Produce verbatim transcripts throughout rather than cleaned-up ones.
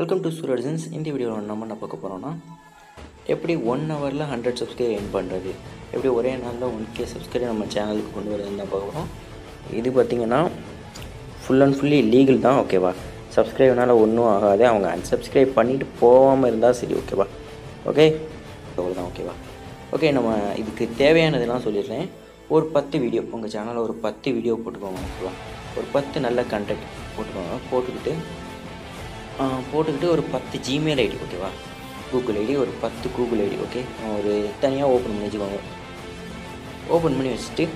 Welcome to சூரியர்ஜன்ஸ். இந்த வீடியோவில் நம்ம என்ன பார்க்க போகிறோம்னா, எப்படி ஒன் ஹவரில் ஹண்ட்ரட் சப்ஸ்கிரைப் எர்ன் பண்ணுறது, எப்படி ஒரே நாளில் ஒன் கே சப்ஸ்கிரைப் நம்ம சேனலுக்கு கொண்டு வரதுன்னு தான் பார்க்க போகிறோம். இது பார்த்திங்கன்னா ஃபுல் அண்ட் ஃபுல்லி லீகல் தான், ஓகேவா. சப்ஸ்கிரைப்னால ஒன்றும் ஆகாது, அவங்க அன்சப்ஸ்கிரைப் பண்ணிவிட்டு போகாமல் இருந்தால் சரி, ஓகேவா. ஓகே, அவ்வளோதான், ஓகேவா. ஓகே, நம்ம இதுக்கு தேவையானதெல்லாம் சொல்லிடுறேன். ஒரு பத்து வீடியோ உங்கள் சேனலில் ஒரு பத்து வீடியோ போட்டுக்கோங்க, ஓகேவா. ஒரு பத்து நல்ல கண்டென்ட் போட்டுக்கோங்க. போட்டுக்கிட்டு போட்டுக்கிட்டு ஒரு பத்து ஜிமெயில் ஐடி, ஓகேவா. கூகுள் ஐடி ஒரு பத்து கூகுள் ஐடி, ஓகே. ஒரு தனியாக ஓப்பன் பண்ணி வச்சுக்கோங்க. ஓப்பன் பண்ணி வச்சுட்டு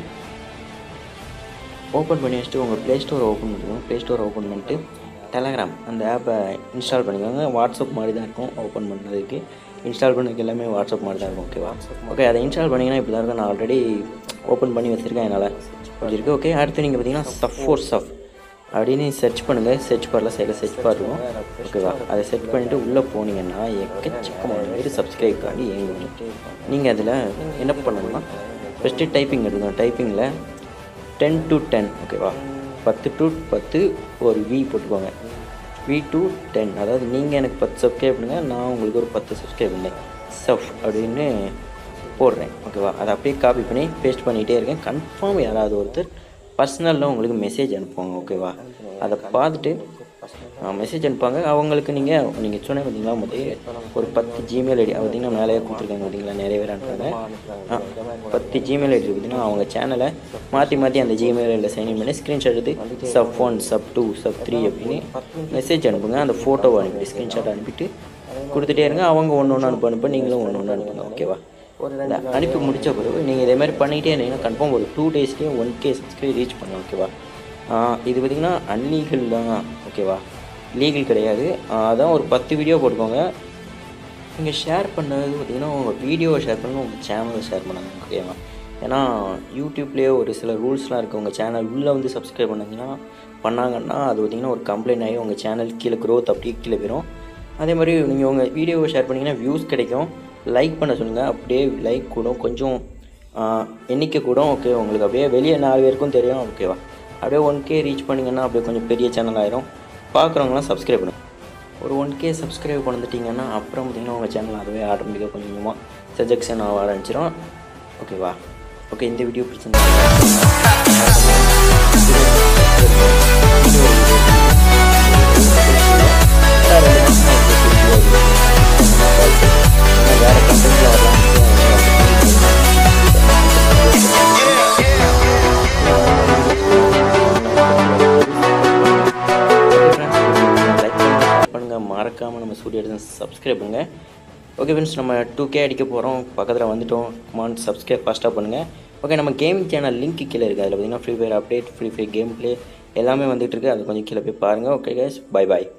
ஓப்பன் பண்ணி வச்சுட்டு உங்கள் ப்ளே ஸ்டோரை ஓப்பன் பண்ணிக்கோங்க. ப்ளே ஸ்டோரை ஓப்பன் பண்ணிட்டு டெலகிராம் அந்த ஆப்பை இன்ஸ்டால் பண்ணிக்கோங்க. வாட்ஸ்அப் மாதிரி தான் இருக்கும் ஓப்பன் பண்ணதுக்கு. இன்ஸ்டால் பண்ணதுக்கு எல்லாமே வாட்ஸ்அப் மாதிரி தான் இருக்கும், ஓகேவா. ஓகே, அதை இன்ஸ்டால் பண்ணிங்கன்னா இப்படி தான் இருக்கும். நான் ஆல்ரெடி ஓப்பன் பண்ணி வச்சுருக்கேன், என்னால் இருக்குது. ஓகே, அடுத்து நீங்கள் பார்த்தீங்கன்னா சஃப் ஃபோர் சஃப் அப்படின்னு சர்ச் பண்ணுங்கள். சர்ச் பாரில் சைடில் சர்ச் பார் இருக்கும், ஓகேவா. அதை செர்ச் பண்ணிவிட்டு உள்ளே போனீங்கன்னா எக்கச்சக்கமான பேர் சப்ஸ்கிரைப் பண்ணி ஏங்குவீங்க. நீங்கள் அதில் என்ன பண்ணணும்னா, ஃபஸ்ட்டு டைப்பிங் எடுக்கணும். டைப்பிங்கில் டென் டு டென், ஓகேவா. பத்து டு பத்து ஒரு வி போட்டுக்கோங்க. வி டு டென், அதாவது நீங்கள் எனக்கு பத்து சப்ஸ்கிரைப் பண்ணுங்கள், நான் உங்களுக்கு ஒரு பத்து சப்ஸ்கிரைப் பண்ணேன் சஃப் அப்படின்னு போடுறேன், ஓகேவா. அதை அப்படியே காப்பி பண்ணி பேஸ்ட் பண்ணிகிட்டே இருக்கேன். கன்ஃபார்ம் யாராவது ஒருத்தர் பர்சனலில் உங்களுக்கு மெசேஜ் அனுப்புவாங்க, ஓகேவா. அதை பார்த்துட்டு மெசேஜ் அனுப்பாங்க. அவங்களுக்கு நீங்கள் நீங்கள் சொன்ன பார்த்தீங்களா, முதல்ல ஒரு பத்து ஜிமெயில் ஐடி பார்த்தீங்கன்னா மேலேயே கொடுத்துருக்காங்க, பார்த்தீங்களா. நிறைய பேர் அனுப்புறாங்க. பத்து ஜிமெயில் ஐடி பார்த்தீங்கன்னா அவங்க சேனலை மாற்றி மாற்றி அந்த ஜிமெயில் ஐடியில் சைன்இன் பண்ணி ஸ்க்ரீன்ஷாட் எடுத்து sub one sub two sub three அப்படின்னு மெசேஜ் அனுப்புங்க. அந்த ஃபோட்டோவை அனுப்பிட்டு ஸ்க்ரீன்ஷாட் அனுப்பிட்டு கொடுத்துட்டே இருங்க. அவங்க ஒன்று ஒன்று அனுப்ப அனுப்ப நீங்களும் ஒன்று ஒன்று அனுப்புங்க, ஓகேவா. அனுப்பி முடித்த பிறகு நீங்கள் இதே மாதிரி பண்ணிகிட்டே இருந்தீங்கன்னா கன்ஃபார்ம் ஒரு டூ டேஸ்லேயே ஒன் கே சப்ஸ்கிரைப் ரீச் பண்ணலாம், ஓகேவா. இது பார்த்திங்கன்னா அன்லீகல் தான், ஓகேவா. லீகல் கிடையாது. அதான் ஒரு பத்து வீடியோ போட்டுக்கோங்க. நீங்கள் ஷேர் பண்ணது பார்த்திங்கன்னா உங்கள் வீடியோவை ஷேர் பண்ணுங்கள், உங்கள் சேனலை ஷேர் பண்ணுங்க, ஓகேவா. ஏன்னா யூடியூப்லேயே ஒரு சில ரூல்ஸ்லாம் இருக்குது. உங்கள் சேனல் உள்ளே வந்து சப்ஸ்கிரைப் பண்ணிங்கன்னா பண்ணாங்கன்னா அது பார்த்திங்கன்னா ஒரு கம்ப்ளைண்ட் ஆகி உங்கள் சேனல் கீழே க்ரோத் அப்படியே கீழே போயிடும். அதே மாதிரி நீங்கள் உங்கள் வீடியோவை ஷேர் பண்ணிங்கன்னா வியூஸ் கிடைக்கும். லைக் பண்ண சொல்லுங்கள், அப்படியே லைக் கூடும், கொஞ்சம் எண்ணிக்கை கூடும், ஓகே. உங்களுக்கு அப்படியே வெளியே நாலு பேருக்கும் தெரியும், ஓகேவா. அப்படியே ஒன் கே ரீச் பண்ணிங்கன்னா அப்படியே கொஞ்சம் பெரிய சேனல் ஆயிரும். பார்க்குறவங்களாம் சப்ஸ்கிரைப் பண்ணுங்கள். ஒரு ஒன் கே சப்ஸ்கிரைப் பண்ணிட்டீங்கன்னா அப்புறம் பார்த்திங்கன்னா உங்கள் சேனல் அதுவே ஆட்டோமேட்டிக்காக கொஞ்சம் கொஞ்சமாக சஜெக்ஷன் ஆக ஆரம்பிச்சிடும், ஓகேவா. ஓகே, இந்த வீடியோ பிடிச்சிருந்தா வேறு கண்டென்ட்டில் வரலாம். மறக்காமல் நம்ம சூரியர்ஜன்ஸ் சப்ஸ்கிரைப் பண்ணுங்கள், ஓகே ஃப்ரெண்ட்ஸ். நம்ம டூ கே அடிக்க போகிறோம், பக்கத்தில் வந்துவிட்டோம். கமான் சப்ஸ்கிரைப் ஃபாஸ்ட்டாக பண்ணுங்கள், ஓகே. நம்ம கேம் சேனல் லிங்க் கீழே இருக்குது. அதில் பார்த்திங்கன்னா free fire update, free fire game play எல்லாமே வந்துகிட்டு இருக்குது. அது கொஞ்சம் கீழே போய் பாருங்கள், ஓகே கைஸ். Bye bye.